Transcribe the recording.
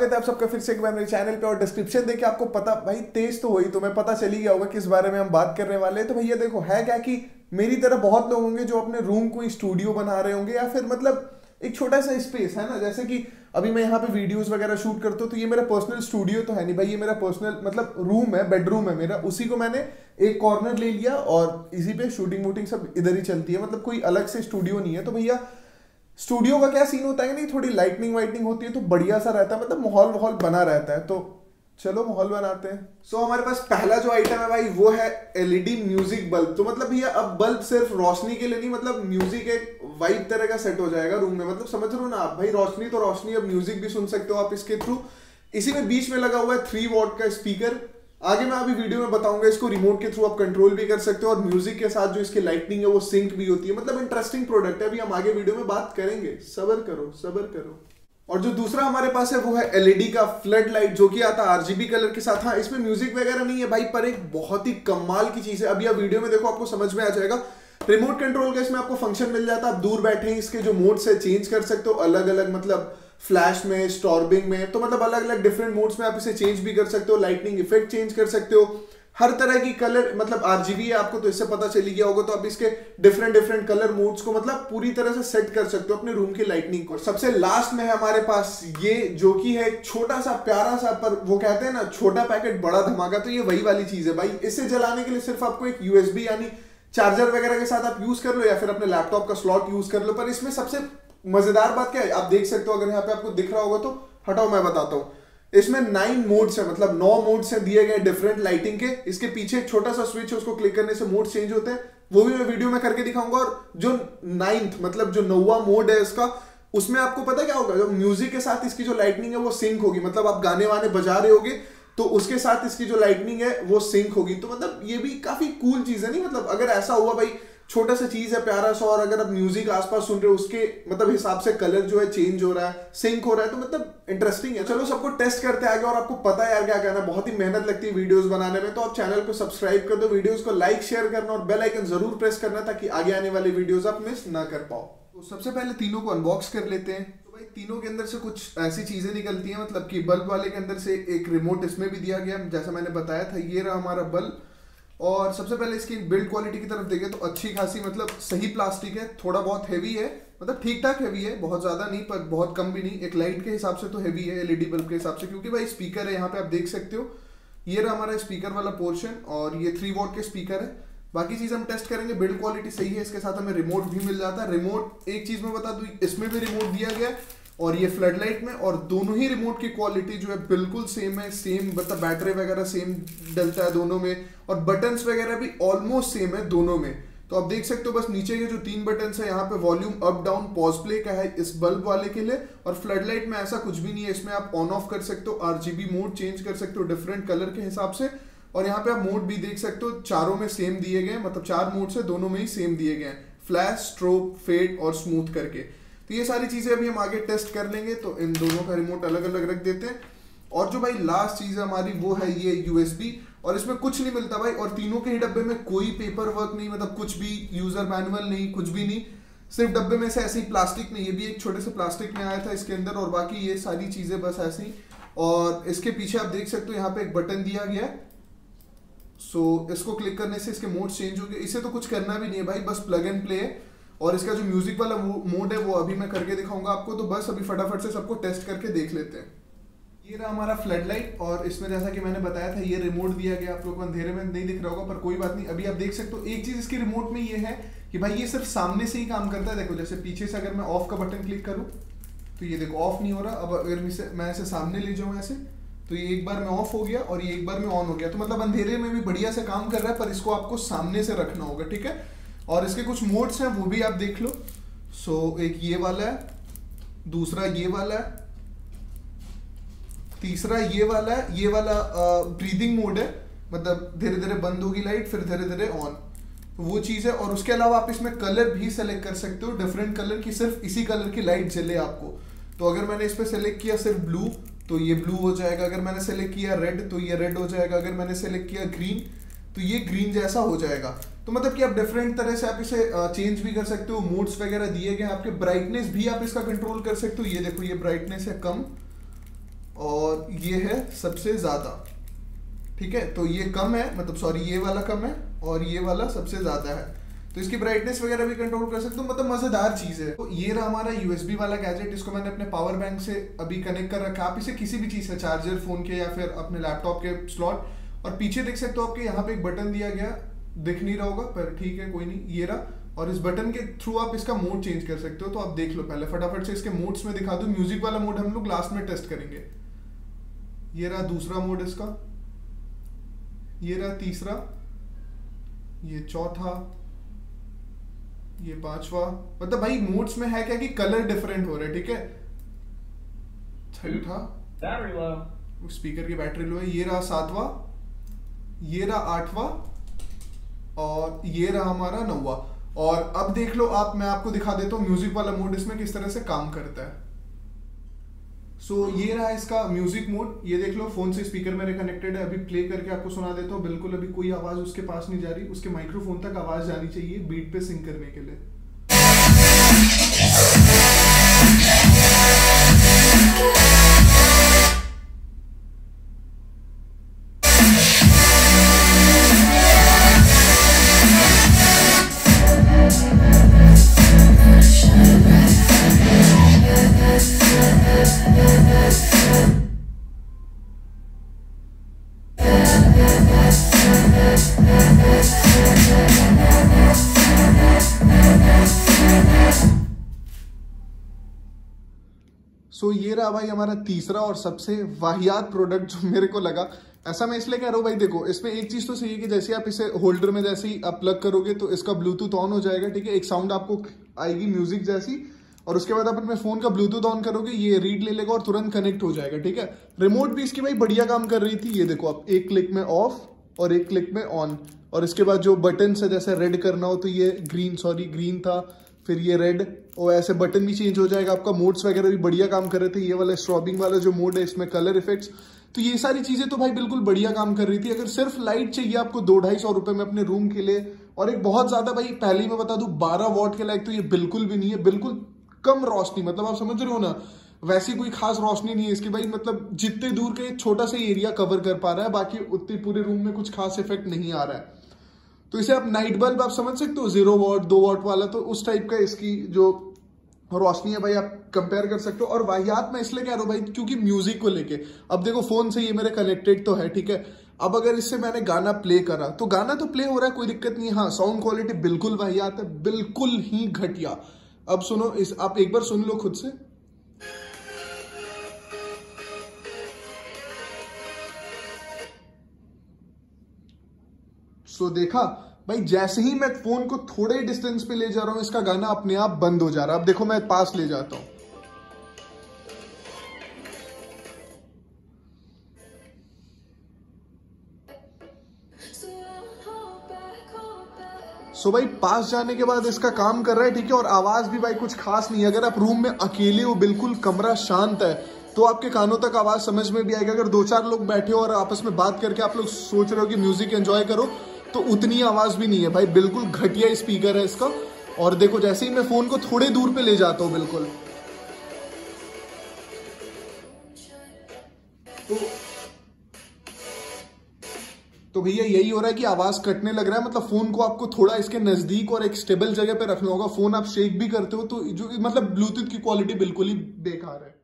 स्वागत है आप सबका फिर से एक बार मेरे चैनल पे। और डिस्क्रिप्शन देके आपको पता भाई तेज तो हुई, तुम्हें पता चल ही गया होगा किस बारे में हम बात करने वाले हैं। तो भैया देखो है क्या कि मेरी तरह बहुत लोग होंगे जो अपने रूम को स्टूडियो बना रहे होंगे, या फिर मतलब एक छोटा सा स्पेस है ना, जैसे कि अभी मैं यहाँ पे वीडियोस वगैरह शूट करता हूँ, तो ये मेरा पर्सनल स्टूडियो तो है नहीं भाई, ये मेरा पर्सनल मतलब रूम है, बेडरूम है मेरा। उसी को मैंने एक कॉर्नर ले लिया और इसी पे शूटिंग वूटिंग सब इधर ही चलती है, मतलब कोई अलग से स्टूडियो नहीं है। तो भैया स्टूडियो का क्या सीन होता है नहीं, थोड़ी लाइटनिंग वाइटनिंग होती है तो बढ़िया सा रहता है, मतलब माहौल माहौल बना रहता है। तो चलो माहौल बनाते हैं। सो हमारे पास पहला जो आइटम है भाई वो है एलईडी म्यूजिक बल्ब। तो मतलब भैया अब बल्ब सिर्फ रोशनी के लिए नहीं, मतलब म्यूजिक एक वाइब तरह का सेट हो जाएगा रूम में, मतलब समझ रहे हो ना आप भाई, रोशनी तो रोशनी, अब म्यूजिक भी सुन सकते हो आप इसके थ्रू। इसी में बीच में लगा हुआ है 3 वॉट का स्पीकर। आगे मैं अभी वीडियो में बताऊंगा, इसको रिमोट के थ्रू आप कंट्रोल भी कर सकते हो और म्यूजिक के साथ जो इसकी लाइटनिंग है वो सिंक भी होती है, मतलब इंटरेस्टिंग प्रोडक्ट है। अभी हम आगे वीडियो में बात करेंगे, सब्र करो सब्र करो। और जो दूसरा हमारे पास है वो है एलईडी का फ्लड लाइट, जो कि आता है आरजीबी कलर के साथ। हाँ, इसमें म्यूजिक वगैरह नहीं है भाई, पर एक बहुत ही कमाल की चीज है। अभी आप वीडियो में देखो आपको समझ में आ जाएगा। रिमोट कंट्रोल का इसमें आपको फंक्शन मिल जाता है, आप दूर बैठे हैं इसके जो मोड्स है चेंज कर सकते हो अलग अलग, मतलब फ्लैश में, स्टॉर्बिंग में, तो मतलब अलग अलग डिफरेंट मोड्स में आप इसे चेंज भी कर सकते हो, लाइटनिंग इफेक्ट चेंज कर सकते हो, हर तरह की कलर, मतलब आरजीबी है आपको तो इससे पता चली गया होगा। तो आप इसके डिफरेंट डिफरेंट कलर मोड्स को मतलब पूरी तरह से सेट कर सकते हो अपने रूम की लाइटनिंग को। सबसे लास्ट में है हमारे पास ये, जो कि है एक छोटा सा प्यारा सा, पर वो कहते हैं ना छोटा पैकेट बड़ा धमाका, तो ये वही वाली चीज है भाई। इसे जलाने के लिए सिर्फ आपको एक यूएसबी यानी चार्जर वगैरह के साथ आप यूज कर लो, या फिर अपने लैपटॉप का स्लॉट यूज कर लो। पर इसमें सबसे मजेदार बात क्या है, आप देख सकते हो, अगर यहाँ पे आपको दिख रहा होगा तो हटाओ मैं बताता हूँ। इसमें 9 मोड्स है, मतलब 9 मोड्स है दिए गए डिफरेंट लाइटिंग के। इसके पीछे एक छोटा सा स्विच है, उसको क्लिक करने से मोड चेंज होते हैं, वो भी मैं वीडियो में करके दिखाऊंगा। और जो 9th मतलब जो 9वां मोड है इसका, उसमें आपको पता क्या होगा, जो म्यूजिक के साथ इसकी जो लाइटनिंग है वो सिंक होगी, मतलब आप गाने वाने बजा रहे होगे तो उसके साथ इसकी जो लाइटनिंग है वो सिंक होगी। तो मतलब ये भी काफी कूल चीज है नहीं, मतलब अगर ऐसा हुआ भाई, छोटा सा चीज है प्यारा सा, और अगर आप म्यूजिक आसपास सुन रहे हो उसके मतलब हिसाब से कलर जो है चेंज हो रहा है, सिंक हो रहा है, तो मतलब इंटरेस्टिंग है। चलो सबको टेस्ट करते आगे। और आपको पता है यार क्या करना, बहुत ही मेहनत लगती है वीडियोस बनाने में, तो आप चैनल को सब्सक्राइब कर दो, वीडियोस को लाइक शेयर करना और बेल आइकन जरूर प्रेस करना, ताकि आगे आने वाले वीडियोस आप मिस ना कर पाओ। तो सबसे पहले तीनों को अनबॉक्स कर लेते हैं। तो भाई तीनों के अंदर से कुछ ऐसी चीजें निकलती हैं, मतलब कि बल्ब वाले के अंदर से एक रिमोट इसमें भी दिया गया, जैसा मैंने बताया था। ये रहा हमारा बल्ब। और सबसे पहले इसकी बिल्ड क्वालिटी की तरफ देखें तो अच्छी खासी, मतलब सही प्लास्टिक है, थोड़ा बहुत हैवी है, मतलब ठीक ठाक हैवी है, बहुत ज्यादा नहीं पर बहुत कम भी नहीं। एक लाइट के हिसाब से तो हैवी है, एलईडी बल्ब के हिसाब से, क्योंकि भाई स्पीकर है यहाँ पे आप देख सकते हो। ये रहा हमारा स्पीकर वाला पोर्शन, और ये 3 वॉट के स्पीकर है। बाकी चीज हम टेस्ट करेंगे, बिल्ड क्वालिटी सही है। इसके साथ हमें रिमोट भी मिल जाता है। रिमोट एक चीज मैं बता दूं, इसमें भी रिमोट दिया गया है और ये फ्लड लाइट में, और दोनों ही रिमोट की क्वालिटी जो है बिल्कुल सेम है, सेम मतलब बैटरी वगैरह सेम डलता है दोनों में, और बटन्स वगैरह भी ऑलमोस्ट सेम है दोनों में। तो आप देख सकते हो बस नीचे के जो 3 बटन्स है, यहाँ पे volume up down pause play का है इस बल्ब वाले के लिए, और फ्लड लाइट में ऐसा कुछ भी नहीं है। इसमें आप ऑन ऑफ कर सकते हो, आरजीबी मोड चेंज कर सकते हो डिफरेंट कलर के हिसाब से, और यहाँ पे आप मोड भी देख सकते हो, चारों में सेम दिए गए, मतलब 4 मोड से दोनों में ही सेम दिए गए, फ्लैश, स्ट्रोब, फेड और स्मूथ करके। तो ये सारी चीजें अभी हम आगे टेस्ट कर लेंगे। तो इन दोनों का रिमोट अलग अलग रख देते हैं। और जो भाई लास्ट चीज है हमारी वो है ये यूएसबी, और इसमें कुछ नहीं मिलता भाई, और तीनों के ही डब्बे में कोई पेपर वर्क नहीं, मतलब कुछ भी यूजर मैनुअल नहीं, कुछ भी नहीं, सिर्फ डब्बे में से ऐसे ही प्लास्टिक में, ये भी एक छोटे से प्लास्टिक में आया था इसके अंदर, और बाकी ये सारी चीजें बस ऐसे ही। और इसके पीछे आप देख सकते हो यहाँ पे एक बटन दिया गया है, सो इसको क्लिक करने से इसके मोड चेंज हो गए। इसे तो कुछ करना भी नहीं है भाई, बस प्लग एंड प्ले है। और इसका जो म्यूजिक वाला मोड है वो अभी मैं करके दिखाऊंगा आपको, तो बस अभी फटाफट से सबको टेस्ट करके देख लेते हैं। ये रहा हमारा फ्लड लाइट, और इसमें जैसा कि मैंने बताया था ये रिमोट दिया गया, आप लोगों को अंधेरे में नहीं दिख रहा होगा पर कोई बात नहीं, अभी आप देख सकते हो। एक चीज इसकी रिमोट में ये है कि भाई ये सिर्फ सामने से ही काम करता है। देखो जैसे पीछे से अगर मैं ऑफ का बटन क्लिक करूँ तो ये देखो ऑफ नहीं हो रहा। अब अगर मैं इसे सामने ले जाऊँ ऐसे, तो ये एक बार में ऑफ हो गया और ये एक बार में ऑन हो गया, तो मतलब अंधेरे में भी बढ़िया से काम कर रहा है, पर इसको आपको सामने से रखना होगा, ठीक है। और इसके कुछ मोड्स हैं वो भी आप देख लो। सो एक ये वाला है, दूसरा ये वाला है, तीसरा ये वाला है। ये वाला ब्रीदिंग मोड है, मतलब धीरे धीरे बंद होगी लाइट फिर धीरे धीरे ऑन, तो वो चीज है। और उसके अलावा आप इसमें कलर भी सेलेक्ट कर सकते हो, डिफरेंट कलर की, सिर्फ इसी कलर की लाइट जले आपको। तो अगर मैंने इस पे सेलेक्ट किया सिर्फ ब्लू तो ये ब्लू हो जाएगा, अगर मैंने सेलेक्ट किया रेड तो ये रेड हो जाएगा, अगर मैंने सेलेक्ट किया ग्रीन तो ये ग्रीन जैसा हो जाएगा। तो मतलब कि आप डिफरेंट तरह से आप इसे चेंज भी कर सकते हो, मोड्स वगैरह दिए गए आपके। ब्राइटनेस भी आप इसका कंट्रोल कर सकते हो, ये देखो ये ब्राइटनेस है कम, और ये है सबसे ज्यादा, ठीक है। तो ये कम है, मतलब सॉरी ये वाला कम है और ये वाला सबसे ज्यादा है। तो इसकी ब्राइटनेस वगैरह भी कंट्रोल कर सकते हो, मतलब मजेदार चीज है। तो ये रहा हमारा यूएसबी वाला गैजेट, इसको मैंने अपने पावर बैंक से अभी कनेक्ट कर रखा है। आप इसे किसी भी चीज से, चार्जर फोन के या फिर अपने लैपटॉप के स्लॉट, और पीछे देख सकते हो आपके यहाँ पे एक बटन दिया गया, दिख नहीं रहा होगा पर ठीक है कोई नहीं, ये रहा। और इस बटन के थ्रू आप इसका मोड चेंज कर सकते हो। तो आप देख लो पहले फटाफट से इसके मोड्स में दिखा दूं। म्यूजिक वाला मोड हम लोग लास्ट में टेस्ट करेंगे। ये रहा दूसरा मोड इसका, ये रहा तीसरा, ये चौथा, ये पांचवा। मतलब भाई मोड्स में है क्या कि कलर डिफरेंट हो रहे हैं, ठीक है। छठा, स्पीकर की बैटरी लो है। ये रहा सातवां, ये रहा आठवां और ये रहा हमारा नौवां। और अब देख लो आप, मैं आपको दिखा देता हूँ म्यूजिक वाला मोड इसमें किस तरह से काम करता है। सो ये रहा इसका म्यूजिक मोड, ये देख लो फोन से स्पीकर मेरे कनेक्टेड है। अभी प्ले करके आपको सुना देता हूँ। बिल्कुल अभी कोई आवाज उसके पास नहीं जा रही, उसके माइक्रोफोन तक आवाज जानी चाहिए बीट पे सिंग करने के लिए। सो ये रहा भाई हमारा तीसरा और सबसे वाहियात प्रोडक्ट जो मेरे को लगा। ऐसा मैं इसलिए कह रहा हूँ भाई, देखो इसमें एक चीज तो सही है कि जैसे आप इसे होल्डर में जैसे ही आप प्लग करोगे तो इसका ब्लूटूथ ऑन हो जाएगा, ठीक है। एक साउंड आपको आएगी म्यूजिक जैसी, और उसके बाद आप अपने फोन का ब्लूटूथ ऑन करोगे, ये रीड ले लेगा और तुरंत कनेक्ट हो जाएगा, ठीक है। रिमोट भी इसकी भाई बढ़िया काम कर रही थी। ये देखो आप, एक क्लिक में ऑफ और एक क्लिक में ऑन, और इसके बाद जो बटन है जैसे रेड करना हो तो ये ग्रीन था, फिर ये रेड, और ऐसे बटन भी चेंज हो जाएगा आपका। मोड्स वगैरह भी बढ़िया काम कर रहे थे। ये वाला स्ट्रॉबिंग वाला जो मोड है, इसमें कलर इफेक्ट्स, तो ये सारी चीजें तो भाई बिल्कुल बढ़िया काम कर रही थी। अगर सिर्फ लाइट चाहिए आपको 200-250 रुपए में अपने रूम के लिए, और एक बहुत ज्यादा भाई पहले ही मैं बता दूं 12 वॉट के लाइक तो ये बिल्कुल भी नहीं है, बिल्कुल कम रोशनी, मतलब आप समझ रहे हो ना, वैसी कोई खास रोशनी नहीं है इसकी भाई। मतलब जितने दूर का एक छोटा सा एरिया कवर कर पा रहा है, बाकी उतने पूरे रूम में कुछ खास इफेक्ट नहीं आ रहा है। तो इसे आप नाइट बल्ब आप समझ सकते हो, 0 वॉट 2 वॉट वाला, तो उस टाइप का इसकी जो रोशनी है भाई आप कंपेयर कर सकते हो। और वाहियात मैं इसलिए कह रहा हूं भाई क्योंकि म्यूजिक को लेके, अब देखो फोन से ये मेरे कनेक्टेड तो है, ठीक है। अब अगर इससे मैंने गाना प्ले करा तो गाना तो प्ले हो रहा है, कोई दिक्कत नहीं है। हाँ, साउंड क्वालिटी बिल्कुल वाहियात है, बिल्कुल ही घटिया। अब सुनो इस, आप एक बार सुन लो खुद से। सो देखा भाई, जैसे ही मैं फोन को थोड़े डिस्टेंस पे ले जा रहा हूं, इसका गाना अपने आप बंद हो जा रहा है। अब देखो मैं पास ले जाता हूं, सो भाई पास जाने के बाद इसका काम कर रहा है, ठीक है। और आवाज भी भाई कुछ खास नहीं है। अगर आप रूम में अकेले हो, बिल्कुल कमरा शांत है, तो आपके कानों तक आवाज समझ में भी आएगा। अगर 2-4 लोग बैठे हो और आपस में बात करके आप लोग सोच रहे हो कि म्यूजिक एंजॉय करो, तो उतनी आवाज भी नहीं है भाई, बिल्कुल घटिया स्पीकर है इसका। और देखो जैसे ही मैं फोन को थोड़े दूर पे ले जाता हूं, बिल्कुल तो भैया यही हो रहा है कि आवाज कटने लग रहा है। मतलब फोन को आपको थोड़ा इसके नजदीक और एक स्टेबल जगह पे रखना होगा। फोन आप शेक भी करते हो तो जो मतलब ब्लूटूथ की क्वालिटी बिल्कुल ही बेकार है।